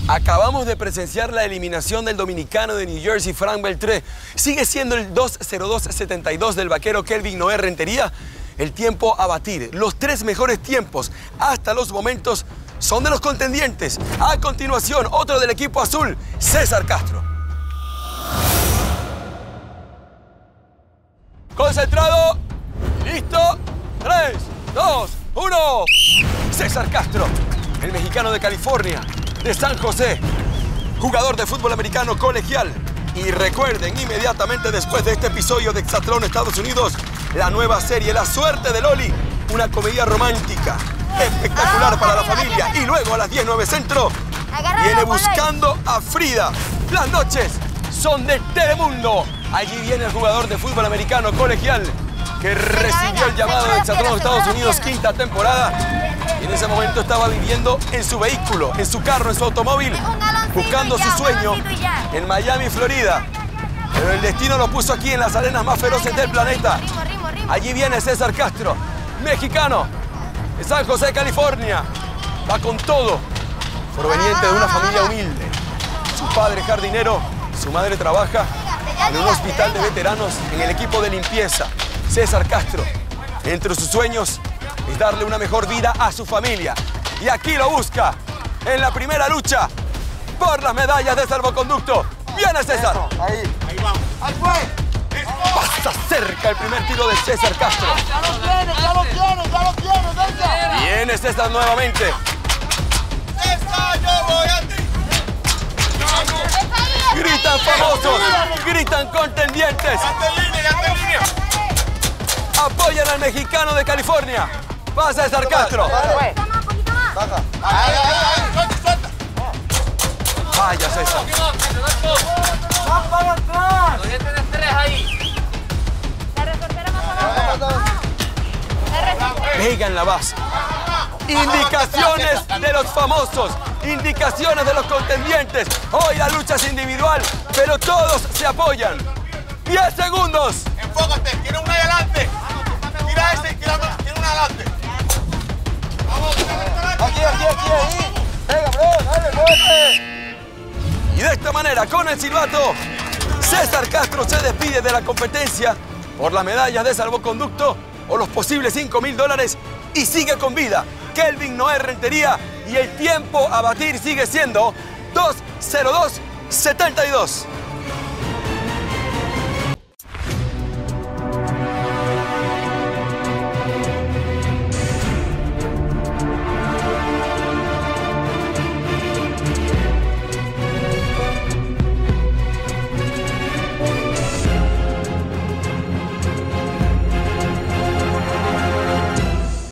Acabamos de presenciar la eliminación del dominicano de New Jersey, Frank Beltré. Sigue siendo el 2:02:72 del vaquero Kelvin Noé Rentería. El tiempo a batir. Los 3 mejores tiempos hasta los momentos son de los contendientes. A continuación, otro del equipo azul, César Castro. Concentrado. Listo. 3, 2, 1. César Castro, el mexicano de California, de San José, jugador de fútbol americano colegial. Y recuerden, inmediatamente después de este episodio de Exatlón Estados Unidos, la nueva serie La Suerte de Loli, una comedia romántica espectacular para la familia. Y luego a las 10:09 Centro, viene Buscando a Frida. Las noches son de Telemundo. Allí viene el jugador de fútbol americano colegial que recibió el llamado de Exatlón Estados Unidos, 5ª temporada. Y en ese momento estaba viviendo en su vehículo, en su carro, en su automóvil, buscando su sueño en Miami, Florida. Pero el destino lo puso aquí, en las arenas más feroces del planeta. Allí viene César Castro, mexicano, de San José, California. Va con todo, proveniente de una familia humilde. Su padre jardinero, su madre trabaja en un hospital de veteranos en el equipo de limpieza. César Castro, entre sus sueños, es darle una mejor vida a su familia. Y aquí lo busca, en la primera lucha por las medallas de salvoconducto. ¡Viene César! Ahí vamos. ¡Ahí fue! Pasa cerca el primer tiro de César Castro. ¡Ya lo tiene, venga! Viene César nuevamente. ¡César, yo voy a ti! Gritan famosos, gritan contendientes. ¡Ya te línea! Apoyan al mexicano de California. Va César Castro. Baja. Ahí, suelta. Vaya César. ¡Va para atrás! Todavía tienes 3 ahí. La resortera más abajo. Pega en la base. Indicaciones de los famosos. Indicaciones de los contendientes. Hoy la lucha es individual, pero todos se apoyan. 10 segundos. Enfócate, tiene una adelante. Tira ese y tiene una adelante. Vamos, aquí, ahí. Venga, bro, dale, muévete. Y de esta manera, con el silbato, César Castro se despide de la competencia por las medallas de salvoconducto o los posibles $5.000 y sigue con vida Kelvin Noé Rentería, y el tiempo a batir sigue siendo 2:02:72.